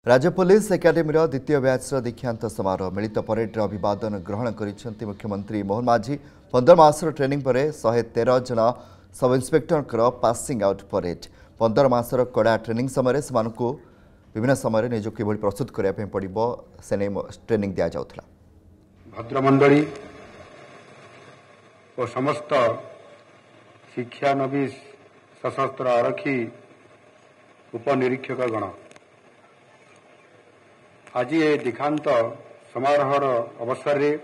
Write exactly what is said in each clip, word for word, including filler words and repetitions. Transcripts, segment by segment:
राज्य police academy द्वितीय batch दीक्षांत समारोह मिलित परेड अभिवादन ग्रहण कर मुख्यमंत्री मोहन माझी पंदर मास ट्रेनिंग पर शहे तेरह जन sub inspector passing out parade पंदर मास कड़ा ट्रेनिंग समय से विभिन्न समय निज कि प्रस्तुत करने पड़ो से ट्रेनिंग दि जाऊला। भद्रमंडली और समस्त शिक्षा नवीस सशस्त्र आरक्षी उपनिरीक्षक गण आज ये दीक्षांत समारोह अवसर में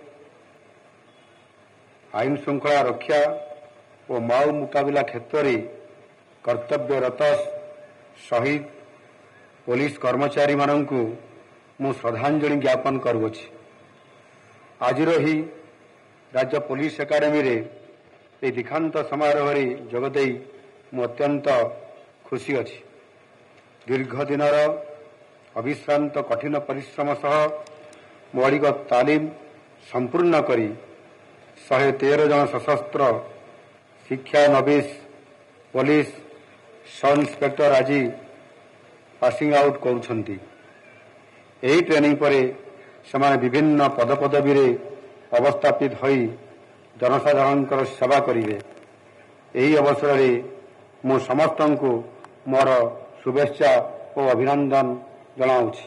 आईन श्रृंखला रक्षा और माओ मुकाबला क्षेत्र में कर्तव्यरत शहीद पुलिस कर्मचारी मानू मु श्रद्धांजलि ज्ञापन करुछि। आज ही राज्य पुलिस एकाडेमी रे ए दीक्षांत समारोह रे जोगदे मु अत्यंत खुशी अछि। दीर्घ दिनर अविश्रांत कठिन परिश्रम सह मौलिक तालीम संपूर्ण करी शहे तेरह जन सशस्त्र शिक्षा नवीस पुलिस सब इन्स्पेक्टर आज पासिंग आउट करुछंती। एही ट्रेनिंग परे समान विभिन्न पदपदवी रे अवस्थापित होई जनसाधारण सेवा करिवे। एही अवसर रे मु समस्तंकु मोर शुभेच्छा और अभिनंदन जनाऊछि।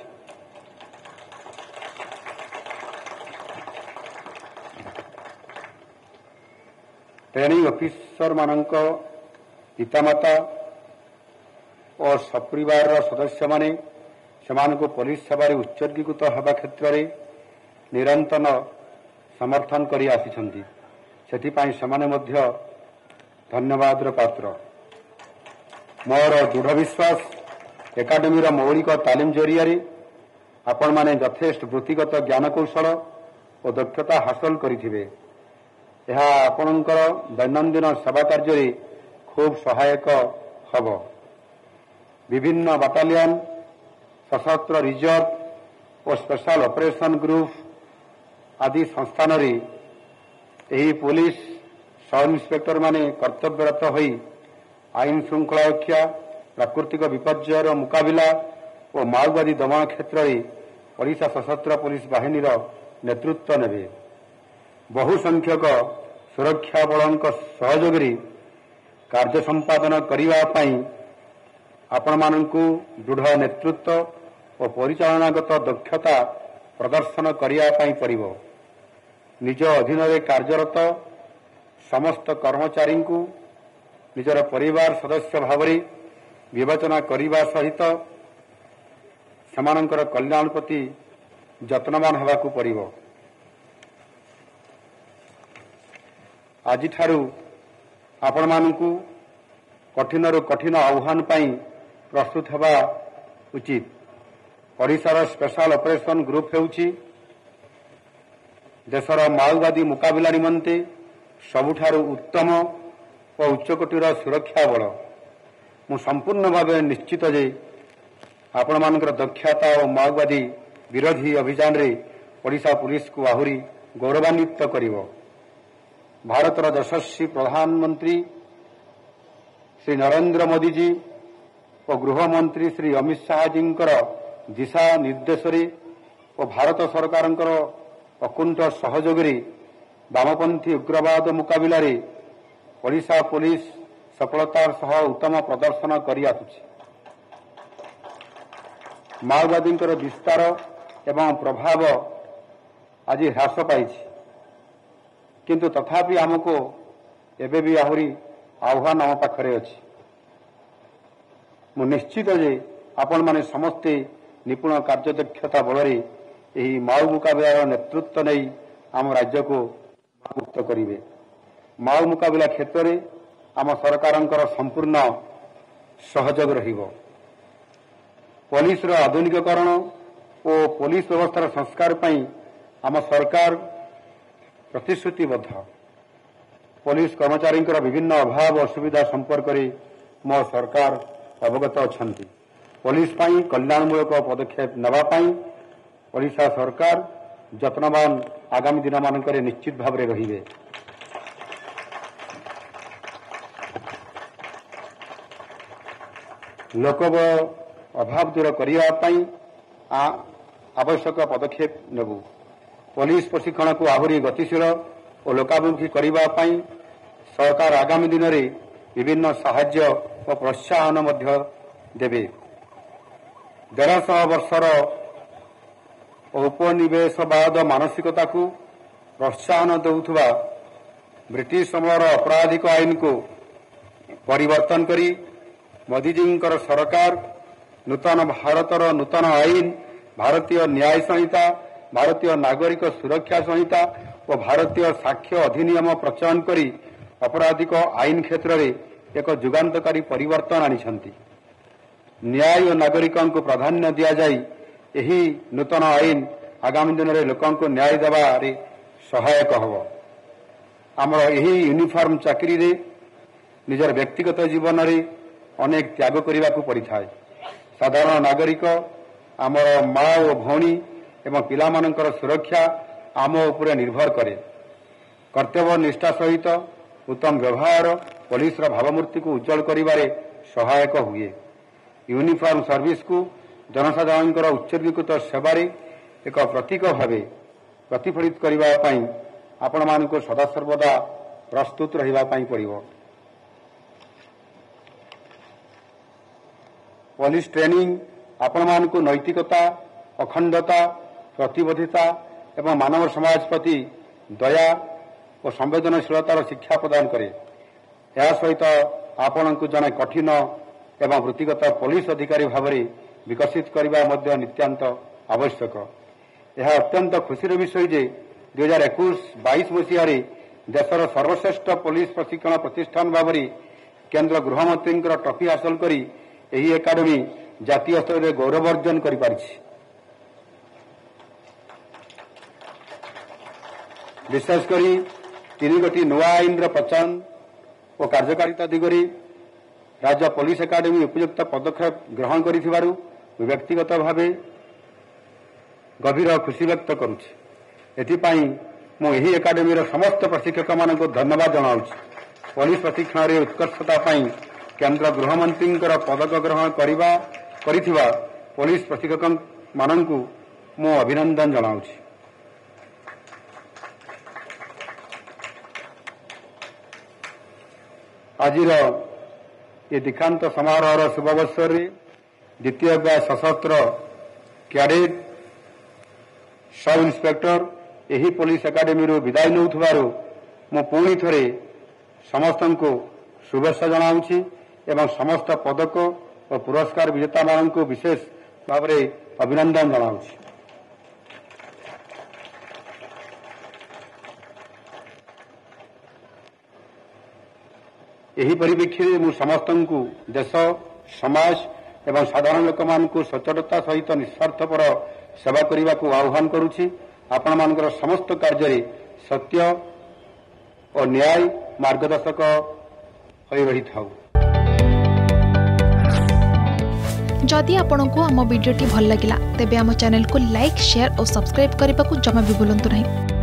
ट्रेनिंग ऑफिसर मानक पितामाता और सपरिवार सदस्य माने सेमानकु पुलिस सेवा उत्सर्गीकृत होगा क्षेत्र में निरंतर समर्थन करी आसिछंती। सेथिपाई सेमाने मध्य धन्यवाद पात्र। मोर दृढ़ विश्वास एकाडेमी मौलिक तालीम जरिया आपण माने यथेष्ट वृत्तिगत ज्ञानकौशल और दक्षता हासिल करिथिबे। यह आपणकर दैनंदिन सेवा कार्य खूब सहायक हब। विभिन्न बाटालियन सशस्त्र रिजर्व और स्पेशल ऑपरेशन ग्रुप आदि संस्थान रे एही पुलिस सब इन्स्पेक्टर माने कर्तव्यरत होई आईन श्रृंखला रक्षा प्राकृतिक विपर्ययर मुकाबला और माओवादी दमन क्षेत्र में ओडिशा सशस्त्र पुलिस बाहिनी नेतृत्व नेबे। बहु संख्यक सुरक्षा बल सहयोग कार्य संपादन करने आपण मानकु दृढ़ नेतृत्व और परिचालनागत दक्षता प्रदर्शन करने पड़िबो। निज अधीन में कार्यरत समस्त कर्मचारी को निजर परिवार सदस्य भाव विवेचना करने सहित समानंकर कल्याण प्रति जत्नवान होगाकू पड़िबो। आज ठारू आपण मानकु कठिन रु कठिन आह्वान पाई प्रस्तुत होगा उचित। ओडिशार स्पेशल ऑपरेशन ग्रुप हेउची देशर माओवादी मुकाबला निमंते सबुठारु उत्तम और उच्चकोटीर सुरक्षा बल। मु संपूर्ण भाव निश्चित जे आपण मानकर दक्षता और माओवादी विरोधी अभियान रे ओडिशा पुलिस को आहुरी गौरवान्वित करिवो। भारतर यशस्वी प्रधानमंत्री श्री नरेंद्र मोदी जी और गृहमंत्री श्री अमित शाह जी दिशा निर्देश और भारत सरकार अकुंठ सहयोग वामपंथी उग्रवाद मुकाबला ओडिशा पुलिस सफलतार सह उत्तम प्रदर्शन करि आसुछि। माओवादी विस्तार एवं प्रभाव आज ह्रास पाई, किंतु तथापि आमको एबे भी आहुरी आह्वान आम पाखरे अछि। मु निश्चित जे आपण माने समस्ते निपुण कार्यदक्षता बल एही माओ मुकाबलार नेतृत्व नहीं आम राज्य को मुक्त करिवे। माओ मुकाबला क्षेत्र में आम सरकार संपूर्ण सहयोग रहिबो। पुलिस आधुनिकीकरण और पुलिस व्यवस्थार संस्कार पई आम सरकार प्रतिश्रुतिबद्ध। पुलिस कर्मचारी विभिन्न अभाव असुविधा संपर्क में मो सरकार अवगत अछंती। पुलिस पई कल्याणमूलक पदक्षेप नवा पई ओडिशा सरकार जत्नवान आगामी दिन मानकरे निश्चित भाव में रहिबे। लोक अभाव दूर करने आवश्यक पदक्षेप नेबु। पुलिस प्रशिक्षण को आहरी गतिशील और लोकाभिमुखी करने सरकार आगामी दिन में विभिन्न साहाय्य और प्रोत्साहन देवे। देढ़श वर्षर उपनिवेशवाद मानसिकता को प्रोत्साहन देउथुवा ब्रिटिश समयर आपराधिक आईन को परिवर्तन करी मोदीजी सरकार नूतन भारतर नूतन आईन भारतीय न्याय संहिता भारतीय नागरिक सुरक्षा संहिता और भारतीय साक्ष्य अधिनियम प्रचयन करी आपराधिक आईन क्षेत्र में एक जुगान्तकारी परिवर्तन आनिछंती। न्याय और नागरिकों को प्राधान्य दिया जाई यही नूतन आईन आगामी दिन में लोकों को न्याय देवारे सहायक हब। आमर यही यूनिफॉर्म चाकरी रे निजर व्यक्तिगत जीवन रे अनेक त्याग करने को पड़ी था। साधारण नागरिक आमर माँ और भौणी एवं पिलामानंकर सुरक्षा आम उपरे निर्भर करे। कर्तव्य निष्ठा सहित उत्तम व्यवहार पुलिस भावमूर्ति को उज्जवल करिबारे सहायक हुए। यूनिफॉर्म सर्विस को जनसाधारण उत्सर्गीकृत सेवारे एक प्रतीक भावे प्रतिफलित करने आपण मानक सदासर्वदा प्रस्तुत रहिबा पई पड़िबो। पुलिस ट्रेनिंग आपण मानक नैतिकता अखंडता प्रतिबद्धता एवं मानव समाज प्रति दया और संवेदनशीलतार शिक्षा प्रदान करे। यह सहित आपण को जने कठिन एवं वृत्तिगत पुलिस अधिकारी भाव में विकसित करने नित्यांत आवश्यक। यह अत्यंत खुशीर विषय जे दुई हजार एकुश बाईस मसीह देशर सर्वश्रेष्ठ पुलिस प्रशिक्षण प्रतिष्ठान भाव में केन्द्र गृहमंत्री ट्रफी हासिल करी एही एकाडेमी जातीय स्तर में गौरव अर्जन कर पारिछि। विशेषकर तीन गोटी नुआ आईन प्रचयन और कार्यकारिता दिगरी राज्य पुलिस एकाडेमी उपयुक्त पदक्षेप ग्रहण करिथिबारु व्यक्तिगत भावे गभीर खुशी व्यक्त करुछि। एथिपाई मु एही एकाडेमीर समस्त प्रशिक्षक मानक धन्यवाद जनाउछि। पुलिस प्रशिक्षण रे उत्कर्षता पाई केन्द्र गृहमंत्री पदक ग्रहण करिबा करिथिबा पुलिस प्रशिक्षक मानकु मु अभिनंदन जनाउछि। आजिर ये दीक्षांत समारोह शुभ अवसर रे द्वितीय ब्याच सशस्त्र कैडेट सब इन्स्पेक्टर यही पुलिस एकाडेमी विदाय नौथुबारु मु पुणी थरे समस्त को शुभेच्छा जनाऊँगी एवं समस्त पदक और पुरस्कार विजेता मान को विशेष भाव में अभिनंदन जनाऊँगी। यही परिप्रेक्षी मु समस्त को देश समाज एवं साधारण लोक मान को सचेतनता सहित निस्वार्थपर सेवा करने को आह्वान करुछि। आपण मानकर समस्त कार्य सत्य और न्याय मार्गदर्शक होई रही थाउ। जदि आपंक आम भिडी भल लगा तेब आम चैनल को लाइक शेयर और सब्सक्राइब करने को जमा भी भूलु नहीं।